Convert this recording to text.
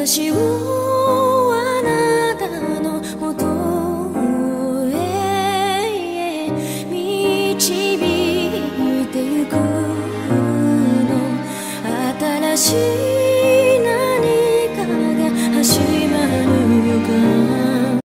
私をあなたのもとへ導いてゆくの新しい